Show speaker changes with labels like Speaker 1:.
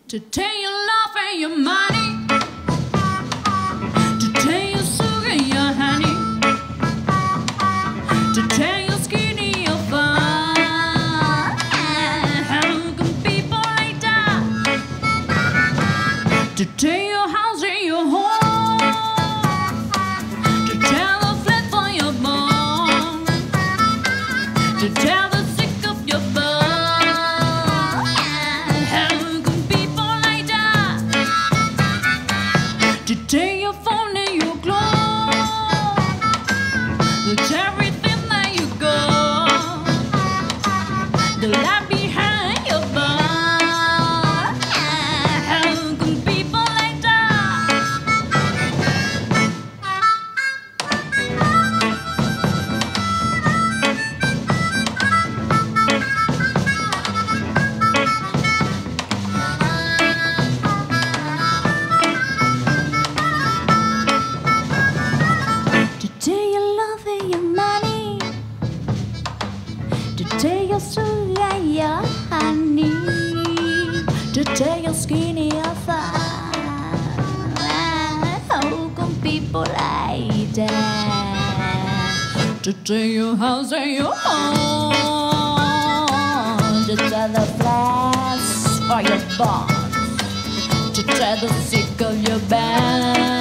Speaker 1: To take your love and your money, to take your sugar and your honey, to take your skin and your fun. How come people like that? To take your house and your home, to tell the flat for your bone, to tell the sick of your bone. To take your phone and your clothes, that's everything that you got, the life behind your bar. How come people like that? To take your love and your money, to take your sugar and your honey, to take your skin and your fun. How come people like that? To take your house and your home, to tell the flats for your bones, to tell the sick of your band.